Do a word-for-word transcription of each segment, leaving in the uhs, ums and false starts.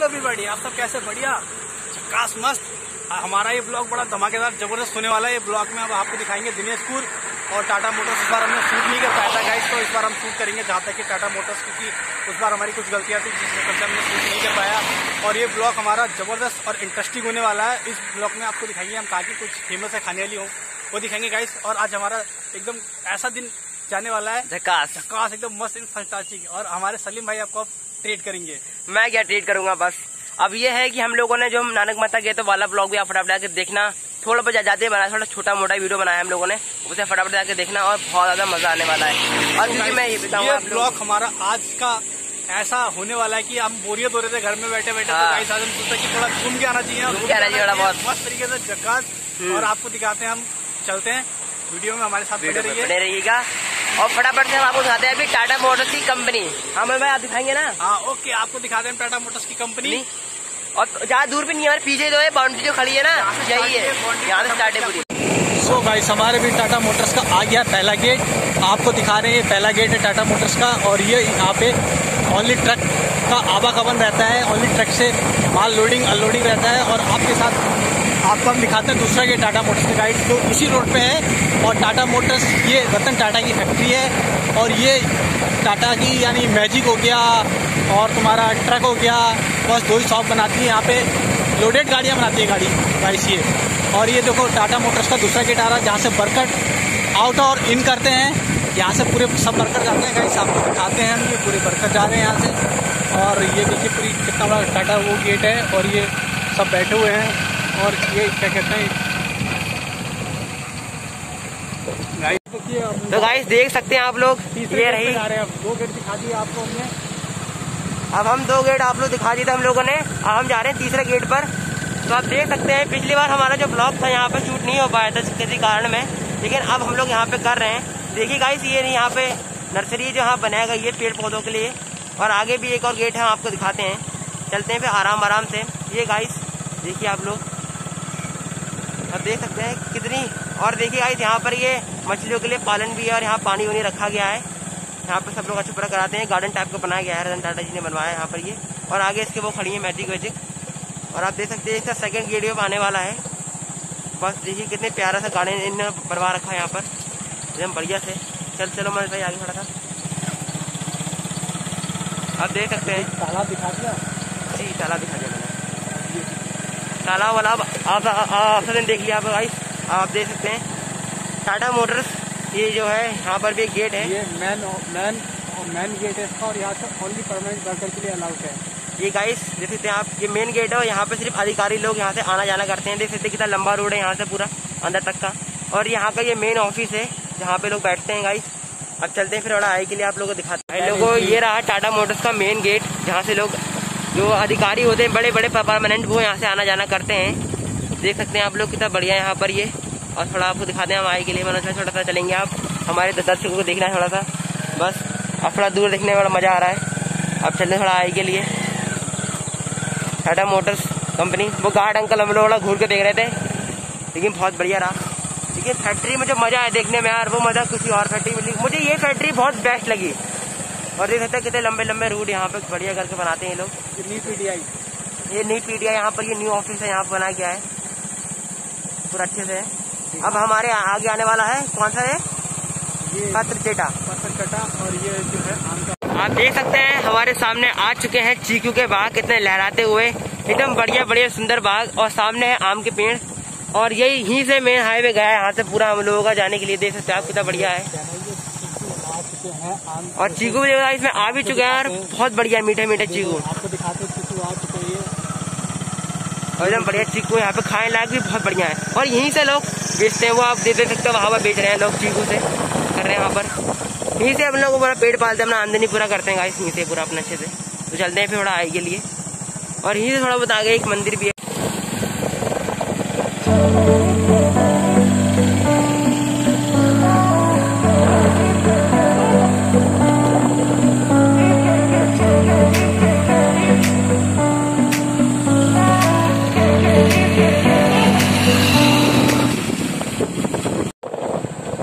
Everybody, आप सब कैसे? बढ़िया, झकास, मस्त। हमारा ये ब्लॉग बड़ा धमाकेदार जबरदस्त होने वाला है। ये ब्लॉग में अब आपको दिखाएंगे दिनेशपुर और टाटा मोटर्स। इस बार हमने शूट नहीं कर पाया था गाइस, तो इस बार हम शूट करेंगे जहाँ तक कि टाटा मोटर्स, क्योंकि उस बार हमारी कुछ गलतियाँ थी जिसके चलते हमने शूट नहीं कर पाया। और ये ब्लॉग हमारा जबरदस्त और इंटरेस्टिंग होने वाला है। इस ब्लॉग में आपको दिखाएंगे हम कहाँ की कुछ फेमस है खाने वाली हो, वो दिखाएंगे गाइस। और आज हमारा एकदम ऐसा दिन जाने वाला है, झकास झकास, एकदम मस्त, फंटास्टिक। और हमारे सलीम भाई आपको ट्रीट करेंगे। मैं क्या ट्रीट करूंगा, बस अब ये है कि हम लोगों ने जो नानक माता गए तो वाला ब्लॉग भी आप फटाफट आके देखना। थोड़ा बहुत ज्यादा बनाया, थोड़ा छोटा मोटा वीडियो बनाया हम लोगों ने, उसे फटाफट आके देखना और बहुत ज्यादा मजा आने वाला है। और क्योंकि मैं ये बताऊंगा, ये ब्लॉग हमारा आज का ऐसा होने वाला है कि हम बोरियत हो रहे थे घर में बैठे बैठे, हाँ। तो गाइस आज हम सोचते कि थोड़ा घूम के आना चाहिए, घूम के आना चाहिए, बहुत मस्त तरीके से झकास। और आपको दिखाते हैं, हम चलते हैं वीडियो में, हमारे साथ बने बने रहिएगा। और फटाफट से हम आपको दिखाते हैं अभी टाटा मोटर्स की कंपनी। हाँ भाई आप दिखाएंगे ना? हाँ ओके, आपको दिखाते हैं टाटा मोटर्स की कंपनी। और ज्यादा दूर भी नहीं है, हमारे पीछे जो है बाउंड्री जो खड़ी है ना, यही है, यहाँ से स्टार्ट है पूरी। सो गाइस, हमारे भी टाटा मोटर्स का आ गया पहला गेट। आपको दिखा रहे हैं, ये पहला गेट है टाटा मोटर्स का। और ये यहाँ पे ओनली ट्रक का आवागमन रहता है, ओनली ट्रक से माल लोडिंग अनलोडिंग रहता है। और आपके साथ आपको हम दिखाते हैं दूसरा गेट टाटा मोटर्स का गाइड, जो इसी रोड पे है। और टाटा मोटर्स ये रतन टाटा की फैक्ट्री है। और ये टाटा की यानी मैजिक हो गया और तुम्हारा ट्रक हो गया, बस दो ही शॉप बनाती है यहाँ पे, लोडेड गाड़ियाँ बनाती है गाड़ी गाइस ये। और ये देखो टाटा मोटर्स का दूसरा गेट आ रहा है, जहाँ से वर्कर आउट और इन करते हैं। यहाँ से पूरे सब वर्कर जाते हैं गाइस, आपको दिखाते हैं हम, ये पूरे वर्कर जा रहे हैं यहाँ से। और ये देखिए पूरी कितना बड़ा टाटा वो गेट है। और ये सब बैठे हुए हैं। और ये क्या कहते हैं गाइस, तो गाइस देख सकते हैं आप लोग, ये रही, दो गेट दिखा दिए आपको हमने। अब हम दो गेट आप लोग दिखा दिए थे हम लोगों ने, अब हम जा रहे हैं तीसरे गेट पर। तो आप देख सकते हैं पिछली बार हमारा जो ब्लॉग था यहाँ पे शूट नहीं हो पाया था किसी कारण में, लेकिन अब हम लोग यहाँ पे कर रहे हैं। देखिए गाइस, ये यहाँ पे नर्सरी जो यहाँ बनाया गई है पेड़ पौधों के लिए। और आगे भी एक और गेट है, हम आपको दिखाते हैं, चलते हैं फिर आराम आराम से। ये गाइस देखिए आप लोग, अब देख सकते हैं कितनी। और देखिए गाइस, यहाँ पर ये मछलियों के लिए पालन भी है और यहाँ पानी वानी रखा गया है। यहाँ पर सब लोग अच्छी तरह कराते हैं, गार्डन टाइप का बनाया गया है, रतन टाटा जी ने बनवाया है यहाँ पर ये। और आगे इसके वो खड़ी है मैजिक वैजिक। और आप देख सकते हैं इसका सेकंड गेट आने वाला है। बस देखिए कितने प्यारा सा गार्डन इन्होंने बनवा रखा है यहाँ पर, एकदम बढ़िया से। चल चलो मैं भाई आगे खड़ा था, आप देख सकते हैं तालाब दिखा दिया जी, तालाब दिखा दिया मैंने, तालाब वाला आप आपसे दिन देख लिया आप गाइस। आप देख सकते हैं टाटा मोटर्स, ये जो है यहाँ पर भी एक गेट है, ये मैन मैन मैन गेट है इसका। और यहाँ से ओनली परमानेंट वर्कर के लिए अलाउड है ये गाइस। देख सकते हैं आप, ये मेन गेट है और यहाँ पे सिर्फ अधिकारी लोग यहाँ से आना जाना करते हैं। देख सकते हैं कितना लंबा रोड है यहाँ से पूरा अंदर तक का। और यहाँ का ये मेन ऑफिस है जहाँ पे लोग बैठते हैं गाइस। अब चलते हैं फिर थोड़ा आई के लिए आप लोगों को दिखाते हैं। लोगों ये रहा टाटा मोटर्स का मेन गेट, जहाँ से लोग जो अधिकारी होते हैं बड़े बड़े परमानेंट, वो यहाँ से आना जाना करते हैं। देख सकते हैं आप लोग कितना बढ़िया है यहाँ पर ये। और थोड़ा आपको दिखाते हैं हम आई के लिए, मतलब थोड़ा सा चलेंगे आप, हमारे दर्शकों को देखना है थोड़ा सा बस। अब थोड़ा दूर देखने में बड़ा मजा आ रहा है। अब चलते थोड़ा आई के लिए, टाटा मोटर्स कंपनी। वो गार्ड अंकल हम लोग थोड़ा घूर के देख रहे थे, लेकिन बहुत बढ़िया रहा। लेकिन फैक्ट्री में जो मजा है देखने में यार, वो मजा किसी और फैक्ट्री में, मुझे ये फैक्ट्री बहुत बेस्ट लगी। और देख सकते हैं कितने लंबे लंबे रूट यहाँ पे बढ़िया करके बनाते हैं ये लोग। न्यू पीडीआई, ये नई पीडीआई यहाँ पर, ये न्यू ऑफिस है यहाँ पर बनाया गया है पूरा अच्छे से। अब हमारे आगे आने वाला है कौन सा है, ये पत्रचेटा पत्रचेटा। और ये जो है आम का, आप देख सकते हैं हमारे सामने आ चुके हैं चीकू के बाग, कितने लहराते हुए, एकदम बढ़िया बढ़िया सुंदर बाग। और सामने है आम के पेड़। और यही यहीं से मेन हाईवे गया है यहाँ से पूरा हम लोगों का जाने के लिए। देख सकते हैं आप कितना बढ़िया है। और चीकू भी इसमें आ भी चुके हैं यार, बहुत बढ़िया मीठे मीठे चीकू, आपको दिखाते हैं चीकू आ चुके हैं। और एकदम बढ़िया चीकू यहाँ पे खाने लायक भी बहुत बढ़िया है। और यहीं से लोग बेचते हैं, वो आप देख सकते हैं वहाँ पर बेच रहे हैं लोग, चीकू से कर रहे हैं वहाँ पर। यहीं से हम लोग पूरा पेट पालते हैं, अपना आमदनी पूरा करते हैं गाइस यहीं से पूरा अपने अच्छे से। तो चलते हैं फिर थोड़ा आई के लिए। और यहीं से थोड़ा बहुत आगे एक मंदिर भी है।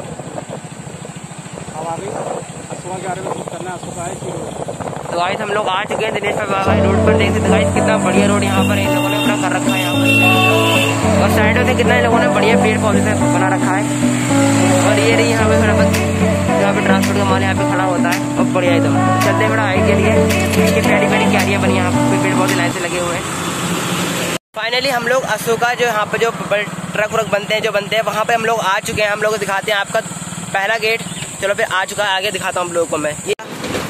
तो गाइस हम लोग आ आ चुके हैं दिनेश भाई रोड पर। देख सकते गाइस कितना बढ़िया रोड यहाँ पर इन लोगों ने अपना कर रखा है यहाँ पर, और साइडों से कितना इन लोगों ने बढ़िया पेड़ पौधे से बना रखा है। और ये रही यहाँ पे खड़ा बस जहाँ पे ट्रांसपोर्ट का माल यहाँ पे खड़ा होता है, और बढ़िया एकदम। चलते हैं बड़ा हाइट के लिए, इसकी प्यारी प्यारी क्यारियाँ बनी यहाँ पे, पेड़ पौधे लाइन से लगे हुए हैं। फाइनली हम लोग अशोका जो यहाँ पे जो ट्रक व्रक बनते हैं जो बनते हैं वहाँ पे हम लोग आ चुके हैं। हम लोग को दिखाते हैं आपका पहला गेट। चलो फिर आ चुका है, आगे दिखाता हूँ हम लोगों को मैं। ये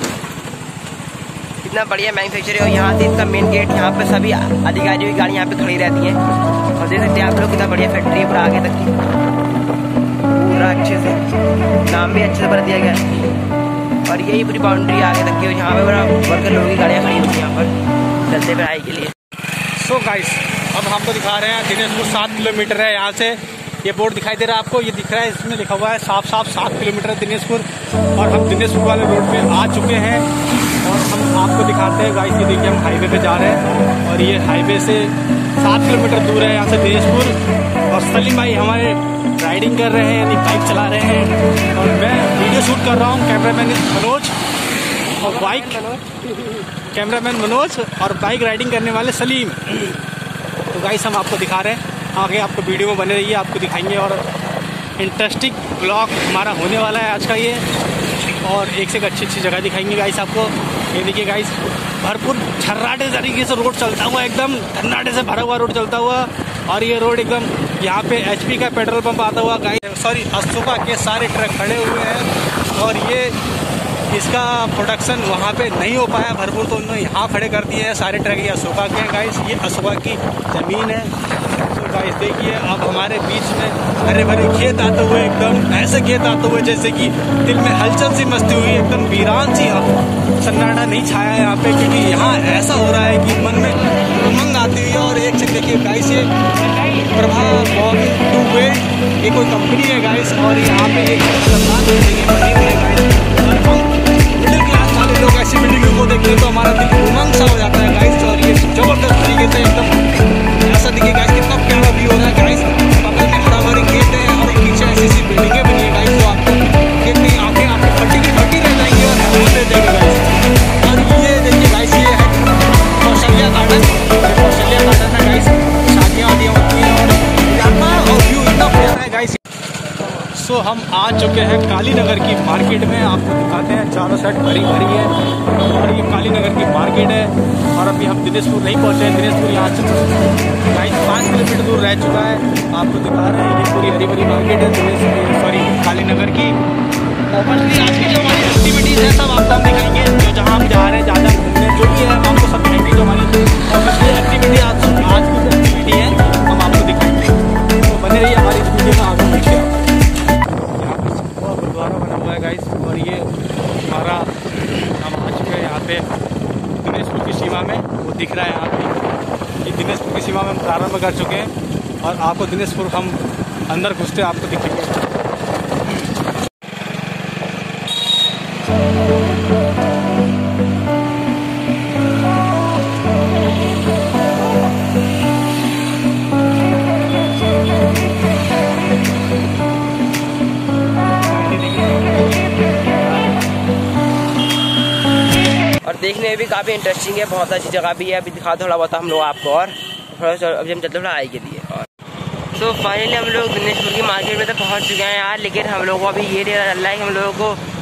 कितना बढ़िया मैन्युफैक्चर है। यहाँ से इसका मेन गेट, यहाँ पे सभी अधिकारी की गाड़ी यहाँ पे खड़ी रहती हैं। और देख सकते हैं आप लोग कितना बढ़िया फैक्ट्री है पूरा आगे तक की, पूरा अच्छे से नाम भी अच्छे से बना दिया गया है। और यही पूरी बाउंड्री आगे तक की, यहाँ पे बड़ा वर्कर लोगों की गाड़ियाँ खड़ी होती हैं यहाँ पर चलते पढ़ाई के लिए। सो गाइस अब हमको दिखा रहे हैं दिनेशपुर सात किलोमीटर है यहाँ से। ये बोर्ड दिखाई दे रहा है आपको, ये दिख रहा है, इसमें लिखा हुआ है साफ साफ सात किलोमीटर दिनेशपुर। और हम दिनेशपुर वाले रोड पे आ चुके हैं और हम आपको दिखाते हैं गाइस। ये देखिए हम हाईवे पे जा रहे हैं और ये हाईवे से सात किलोमीटर दूर है यहाँ से दिनेशपुर। और सलीम भाई हमारे राइडिंग कर रहे हैं, यानी बाइक चला रहे हैं, और मैं वीडियो शूट कर रहा हूँ। कैमरामैन मनोज और बाइक कैमरामैन मनोज और बाइक राइडिंग करने वाले सलीम। तो गाइस हम आपको दिखा रहे हैं, आगे आपको वीडियो में बने रहिए, आपको दिखाएंगे। और इंटरेस्टिंग ब्लॉग हमारा होने वाला है आज का ये, और एक से एक अच्छी अच्छी जगह दिखाएंगे गाइस आपको। ये देखिए गाइस भरपूर छर्राटे तरीके से रोड चलता हुआ, एकदम धन्नाटे से भरा हुआ रोड चलता हुआ। और ये रोड एकदम यहाँ पे एचपी का पेट्रोल पंप आता हुआ गाइस, सॉरी अशोका के सारे ट्रक खड़े हुए हैं। और ये इसका प्रोडक्शन वहाँ पे नहीं हो पाया भरपूर, तो उन्होंने यहाँ खड़े कर दिए हैं सारे ट्रक। ये अशोका के हैं गाइस, ये अशोका की ज़मीन है। तो गाइस देखिए अब हमारे बीच में हरे भरे खेत आते हुए, एकदम ऐसे खेत आते हुए जैसे कि दिल में हलचल सी मस्ती हुई, एकदम वीरान सी सन्नाटा नहीं छाया है यहाँ पे, क्योंकि यहाँ ऐसा हो रहा है कि मन में उमंग आती है। और एक से देखिए गाइस ये प्रभा टू वेल्ड ये कोई कंपनी है गाइस, और यहाँ पे एक बनी हुई है गाइस। मिडिल क्लास वाले लोग ऐसी बिल्डिंगों को देखते हैं तो हमारा दिल उमंग सा हो जाता है गाइस। और ये जबरदस्त तरीके से एकदम ऐसा देखिए गाइस कितना प्यारा व्यू हो रहा है गाइस। बगल में हरा भरी खेत है और पीछे ऐसी ऐसी बिल्डिंगें बनी है गाइस, तो आपको देखते ही आंखें आपको फटी की फटी रह जाएंगी और हैरान रह जाएंगे गाइस। और ये देखिए गाइस ये है कौशल्या गार्डन, कौशल्या गार्डन है गाइस, शादियाँ वादियाँ होती हैं और इलाका और व्यू इतना प्यारा है गाइस। सो so, हम आ चुके हैं कालीनगर की मार्केट में, आपको दिखाते हैं। चारों साइड भरी भरी है और ये कालीनगर की मार्केट है। और अभी हम दिनेशपुर नहीं पहुंचे हैं, दिनेशपुर यहाँ से गाइस पाँच किलोमीटर दूर रह चुका है। आपको दिखा रहे हैं ये पूरी हरी भरी मार्केट है दिनेशपुर सॉरी कालीनगर की। ऑब्वियसली आज की जो हमारी एक्टिविटीज़ है सब आपको हम दिखाएंगे, जो जहाँ हम जा रहे हैं ज़्यादा घूमने जो भी है आपको सब दिखाएंगे। जो हमारी ऑब्वियसली एक्टिविटी आज आज की जो एक्टिविटी है हम आपको दिखाएंगे, तो बने रहिए हमारी इस वीडियो में। आगे देखिए गुरुद्वारा बना हुआ है गाइस, और ये हमारा हम आ चुके हैं यहाँ पे दिनेशपुर की सीमा में, वो दिख रहा है यहाँ पे। ये दिनेशपुर की सीमा में हम प्रारंभ कर चुके हैं और आपको दिनेशपुर हम अंदर घुसते आपको दिखेंगे। देखने में भी काफ़ी इंटरेस्टिंग है, बहुत अच्छी जगह भी है। अभी दिखा थोड़ा बहुत हम लोग आपको, और थोड़ा अभी हम चलते थोड़ा आई के लिए। और तो फाइनली हम लोग दिनेशपुर की मार्केट में तो पहुंच चुके हैं यार, लेकिन हम लोगों को अभी ये चल रहा है कि हम लोगों को